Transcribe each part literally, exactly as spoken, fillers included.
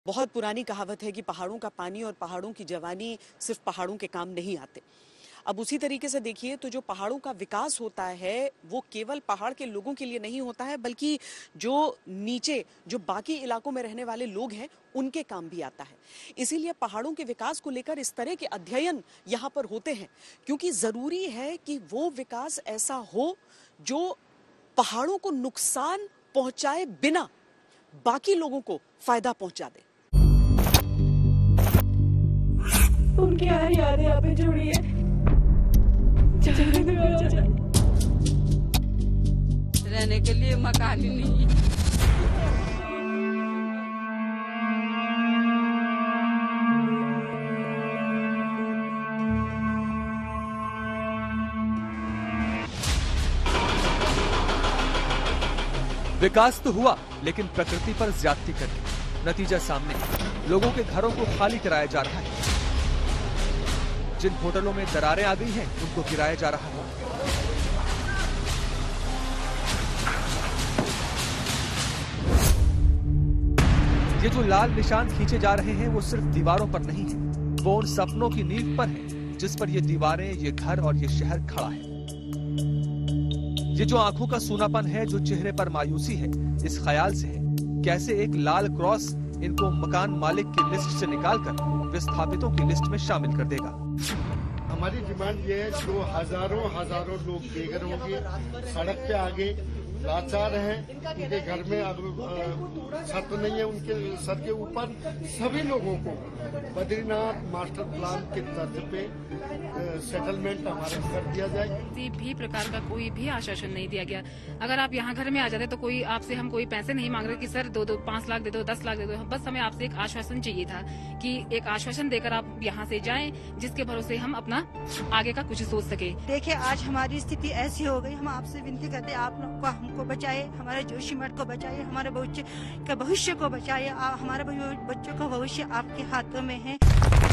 बहुत पुरानी कहावत है कि पहाड़ों का पानी और पहाड़ों की जवानी सिर्फ पहाड़ों के काम नहीं आते। अब उसी तरीके से देखिए तो जो पहाड़ों का विकास होता है वो केवल पहाड़ के लोगों के लिए नहीं होता है, बल्कि जो नीचे जो बाकी इलाकों में रहने वाले लोग हैं उनके काम भी आता है। इसीलिए पहाड़ों के विकास को लेकर इस तरह के अध्ययन यहाँ पर होते हैं, क्योंकि जरूरी है कि वो विकास ऐसा हो जो पहाड़ों को नुकसान पहुंचाए बिना बाकी लोगों को फायदा पहुंचा दे। उनकी हर यादें यहाँ पे जुड़ी है। रहने के लिए मकान ही नहीं है। विकास तो हुआ, लेकिन प्रकृति पर ज्यादती करके नतीजा सामने। लोगों के घरों को खाली कराया जा रहा है। जिन होटलों में दरारें आ गई हैं, उनको गिराया जा रहा है। ये जो लाल निशान खींचे जा रहे हैं, वो सिर्फ दीवारों पर नहीं है, वो उन सपनों की नींव पर है जिस पर ये दीवारें, ये घर और ये शहर खड़ा है। ये जो आंखों का सूनापन है, जो चेहरे पर मायूसी है, इस ख्याल से है कैसे एक लाल क्रॉस इनको मकान मालिक की लिस्ट से निकालकर विस्थापितों की लिस्ट में शामिल कर देगा। हमारी डिमांड ये है, जो हजारों हजारों लोग बेघर होंगे, सड़क पे आगे लाचार हैं, उनके घर में अब छत तो नहीं है उनके सर के ऊपर, सभी लोगों को बद्रीनाथ मास्टर प्लान के तर्ज पे सेटलमेंट हमारा कर दिया जाए। किसी भी प्रकार का कोई भी आश्वासन नहीं दिया गया। अगर आप यहाँ घर में आ जाते तो कोई आपसे हम कोई पैसे नहीं मांग रहे कि सर दो दो पाँच लाख दे दो, दस लाख दे दो। बस हमें आपसे एक आश्वासन चाहिए था कि एक आश्वासन देकर आप यहाँ से जाएं, जिसके भरोसे हम अपना आगे का कुछ सोच सके। देखिए आज हमारी स्थिति ऐसी हो गई, हम आपसे विनती करते हैं आप लोग को हमको बचाए, हमारे जोशीमठ को बचाइए, हमारे बच्चे का भविष्य को बचाइए। हमारे बच्चों का भविष्य आपके हाथों में है।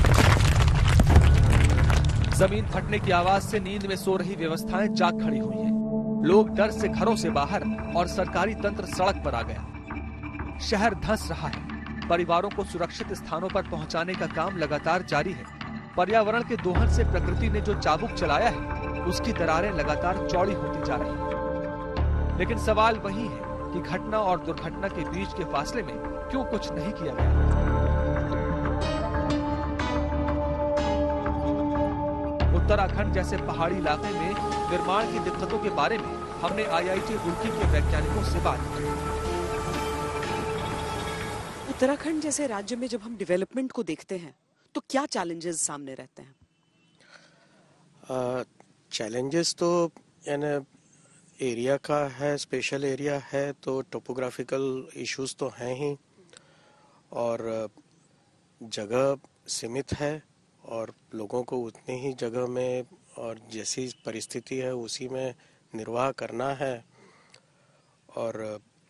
जमीन फटने की आवाज से नींद में सो रही व्यवस्थाएं जाग खड़ी हुई हैं। लोग डर से घरों से बाहर और सरकारी तंत्र सड़क पर आ गया। शहर धंस रहा है। परिवारों को सुरक्षित स्थानों पर पहुंचाने का काम लगातार जारी है। पर्यावरण के दोहन से प्रकृति ने जो चाबुक चलाया है, उसकी दरारें लगातार चौड़ी होती जा रही हैं। लेकिन सवाल वही है कि घटना और दुर्घटना के बीच के फासले में क्यों कुछ नहीं किया गया। उत्तराखंड जैसे पहाड़ी इलाके में निर्माण की दिक्कतों के बारे में हमने आई आई टी रुड़की के वैज्ञानिकों से बात की। उत्तराखंड जैसे राज्य में जब हम डेवलपमेंट को देखते हैं तो क्या चैलेंजेस सामने रहते हैं? चैलेंजेस uh, तो यानी एरिया का है, स्पेशल एरिया है, तो टोपोग्राफिकल इश्यूज तो हैं ही, और जगह सीमित है और लोगों को उतनी ही जगह में और जैसी परिस्थिति है उसी में निर्वाह करना है, और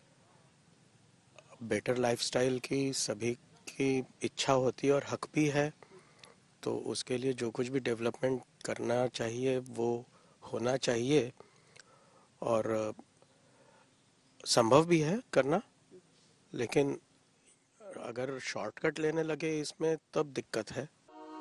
बेटर लाइफस्टाइल की सभी की इच्छा होती है और हक भी है। तो उसके लिए जो कुछ भी डेवलपमेंट करना चाहिए वो होना चाहिए, और संभव भी है करना, लेकिन अगर शॉर्टकट लेने लगे इसमें तब दिक्कत है।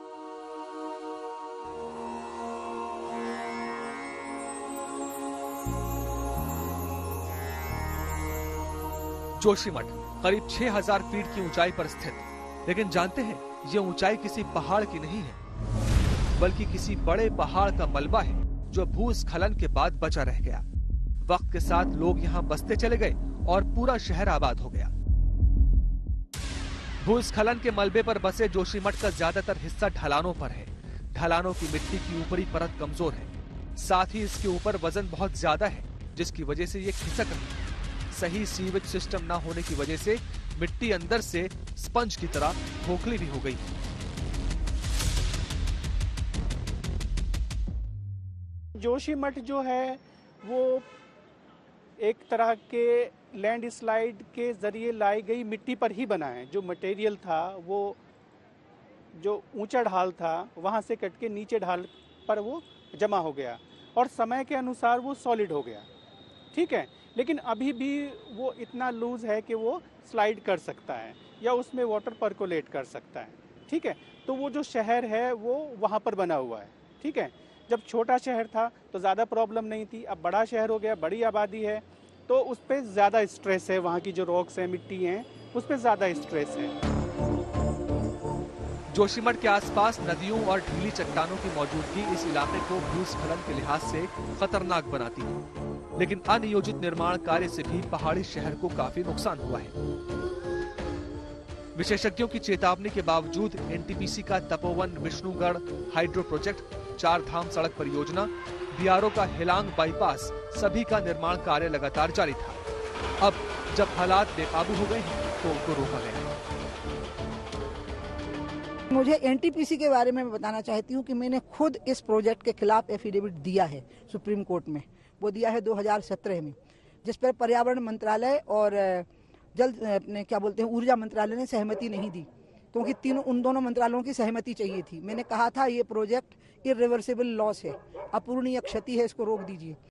जोशीमठ करीब छह हज़ार फीट की ऊंचाई पर स्थित, लेकिन जानते हैं ये ऊंचाई किसी पहाड़ की नहीं है, बल्कि किसी बड़े पहाड़ का मलबा है जो भूस्खलन के बाद बचा रह गया। वक्त के साथ लोग यहाँ बसते चले गए और पूरा शहर आबाद हो गया। भूस्खलन के मलबे पर बसे जोशीमठ का ज्यादातर हिस्सा ढलानों पर है। ढलानों की मिट्टी की ऊपरी परत कमजोर है, साथ ही इसके ऊपर वजन बहुत ज्यादा है, जिसकी वजह से ये खिसक रही है। सही सीवेज सिस्टम न होने की वजह से मिट्टी अंदर से स्पंज की तरह खोखली भी हो गई। जोशीमठ जो है वो एक तरह के लैंड स्लाइड के जरिए लाई गई मिट्टी पर ही बना है। जो मटेरियल था वो जो ऊंचा ढाल था वहां से कट के नीचे ढाल पर वो जमा हो गया और समय के अनुसार वो सॉलिड हो गया। ठीक है, लेकिन अभी भी वो इतना लूज है कि वो स्लाइड कर सकता है या उसमें वाटर परकोलेट कर सकता है। ठीक है, तो वो जो शहर है वो वहाँ पर बना हुआ है। ठीक है, जब छोटा शहर था तो ज़्यादा प्रॉब्लम नहीं थी, अब बड़ा शहर हो गया, बड़ी आबादी है, तो उस पर ज़्यादा स्ट्रेस है। वहाँ की जो रॉक्स हैं, मिट्टी हैं, उस पर ज़्यादा स्ट्रेस है। जोशीमठ के आसपास नदियों और ढीली चट्टानों की मौजूदगी इस इलाके को भूस्खलन के लिहाज से खतरनाक बनाती है, लेकिन अनियोजित निर्माण कार्य से भी पहाड़ी शहर को काफी नुकसान हुआ है। विशेषज्ञों की चेतावनी के बावजूद एनटीपीसी का तपोवन विष्णुगढ़ हाइड्रो प्रोजेक्ट, चार धाम सड़क परियोजना, बीआरओ का हिलांग बाईपास, सभी का निर्माण कार्य लगातार जारी था। अब जब हालात बेकाबू हो गए हैं तो उनको रोका गया है। मुझे एनटीपीसी के बारे में बताना चाहती हूँ कि मैंने खुद इस प्रोजेक्ट के खिलाफ एफिडेविट दिया है सुप्रीम कोर्ट में। वो दिया है दो हज़ार सत्रह में, जिस पर पर्यावरण मंत्रालय और जल अपने क्या बोलते हैं ऊर्जा मंत्रालय ने सहमति नहीं दी, क्योंकि तीनों उन दोनों मंत्रालयों की सहमति चाहिए थी। मैंने कहा था ये प्रोजेक्ट इरिवर्सिबल लॉस है, अपूरणीय क्षति है, इसको रोक दीजिए।